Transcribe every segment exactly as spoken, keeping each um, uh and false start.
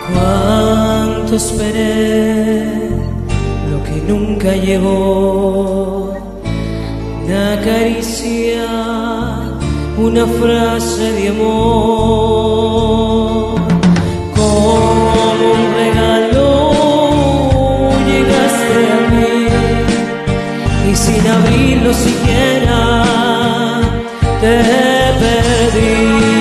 Cuánto esperé lo que nunca llegó, una caricia, una frase de amor. Como un regalo llegaste a mí y sin abrirlo siquiera te perdí.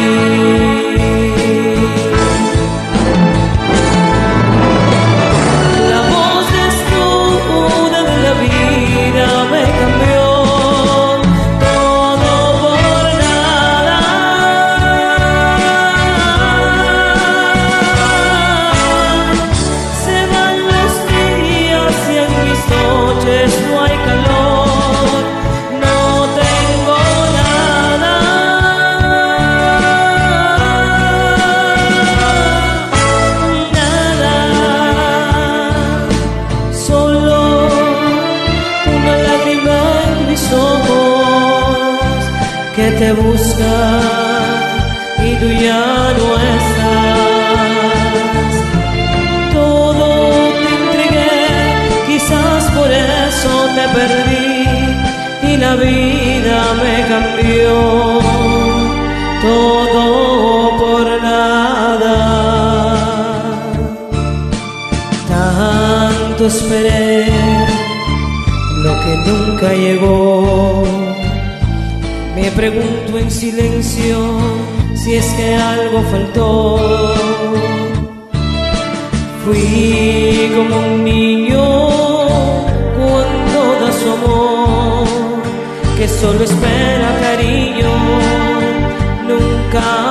Que te busca y tú ya no estás. Todo te entregué, quizás por eso te perdí y la vida me cambió. Todo por nada. Tanto esperé lo que nunca llegó. Me pregunto en silencio si es que algo faltó. Fui como un niño cuando da su amor, que solo espera cariño, nunca